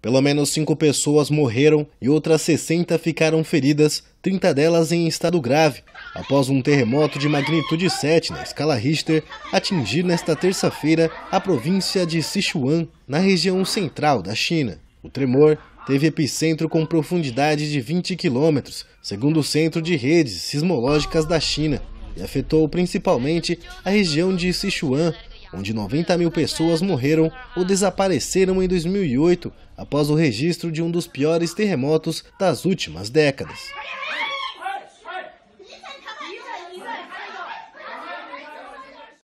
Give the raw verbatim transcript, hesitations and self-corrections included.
Pelo menos cinco pessoas morreram e outras sessenta ficaram feridas, trinta delas em estado grave, após um terremoto de magnitude sete na escala Richter atingir nesta terça-feira a província de Sichuan, na região central da China. O tremor teve epicentro com profundidade de vinte quilômetros, segundo o Centro de Redes Sismológicas da China, e afetou principalmente a região de Sichuan, onde noventa mil pessoas morreram ou desapareceram em dois mil e oito, após o registro de um dos piores terremotos das últimas décadas.